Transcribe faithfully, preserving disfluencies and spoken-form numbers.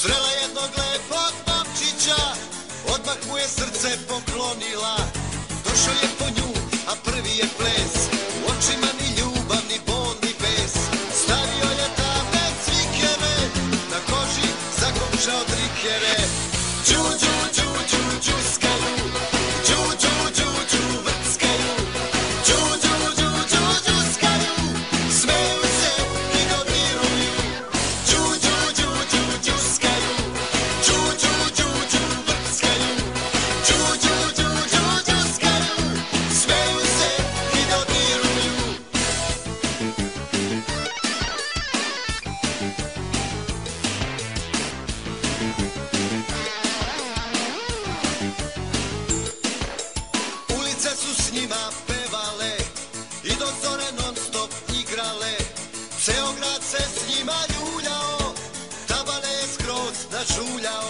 Srela jednog lepog momčića, odmah mu je srce poklonila. Došao je po nju, a prvi je ples, u očima ni ljubav, ni bol, ni bes. Stavio je tamne cvikere, na koži zakomčao trikere. Đu, đu, đu, đu, đuskaju, đu, đu, đu, đu, vrckaju, đu, đu, đu, đu, đuskaju, smeju se i dodiruju. Đu, đu, đu, đu, đuskaju, đu, đu, đu, đu, vrckaju, đu, đu, đu, đu, đuskaju, smeju se i dodiruju. Ulice su s njima pevale i do zore non stop igrale. Ceo grad se s njima ljuljao, tabane je skroz nažuljao.